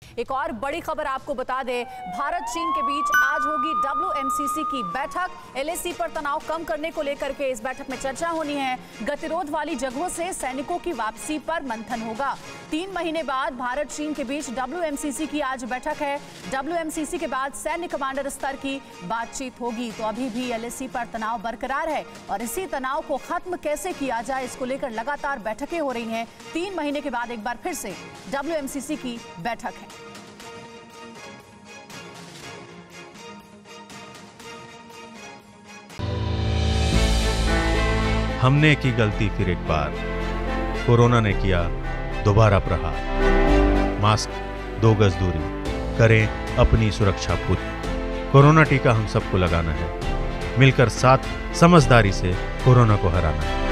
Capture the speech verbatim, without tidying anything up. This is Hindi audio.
एक और बड़ी खबर आपको बता दें, भारत चीन के बीच आज होगी डब्ल्यू एम सी सी की बैठक। एल ए सी पर तनाव कम करने को लेकर के इस बैठक में चर्चा होनी है। गतिरोध वाली जगहों से सैनिकों की वापसी पर मंथन होगा। तीन महीने बाद भारत चीन के बीच डब्ल्यू एम सी सी की आज बैठक है। डब्ल्यू एम सी सी के बाद सैन्य कमांडर स्तर की बातचीत होगी। तो अभी भी एल ए सी पर तनाव बरकरार है और इसी तनाव को खत्म कैसे किया जाए, इसको लेकर लगातार बैठकें हो रही हैं। तीन महीने के बाद एक बार फिर से डब्ल्यू एम सी सी की बैठक है। हमने की गलती फिर एक बार, कोरोना ने किया दोबारा प्रहार। मास्क, दो गज दूरी, करें अपनी सुरक्षा पूरी। कोरोना टीका हम सबको लगाना है, मिलकर साथ समझदारी से कोरोना को हराना है।